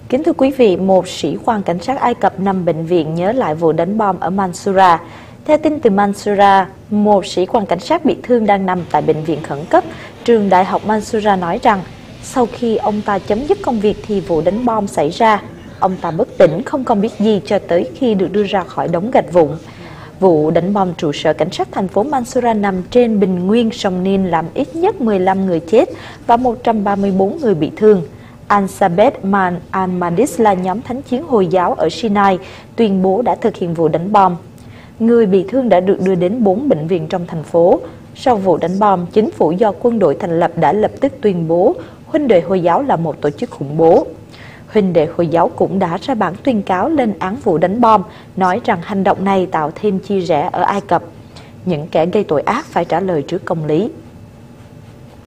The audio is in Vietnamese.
Kính thưa quý vị, một sĩ quan cảnh sát Ai Cập nằm bệnh viện nhớ lại vụ đánh bom ở Mansoura. Theo tin từ Mansoura, một sĩ quan cảnh sát bị thương đang nằm tại bệnh viện khẩn cấp. Trường Đại học Mansoura nói rằng, sau khi ông ta chấm dứt công việc thì vụ đánh bom xảy ra. Ông ta bất tỉnh, không còn biết gì cho tới khi được đưa ra khỏi đống gạch vụn. Vụ đánh bom trụ sở cảnh sát thành phố Mansoura nằm trên bình nguyên sông Nin làm ít nhất 15 người chết và 134 người bị thương. Al-Sabet Man al-Madis là nhóm thánh chiến Hồi giáo ở Sinai tuyên bố đã thực hiện vụ đánh bom. Người bị thương đã được đưa đến 4 bệnh viện trong thành phố. Sau vụ đánh bom, chính phủ do quân đội thành lập đã lập tức tuyên bố Huynh đệ Hồi giáo là một tổ chức khủng bố. Huynh đệ Hồi giáo cũng đã ra bản tuyên cáo lên án vụ đánh bom, nói rằng hành động này tạo thêm chia rẽ ở Ai Cập. Những kẻ gây tội ác phải trả lời trước công lý.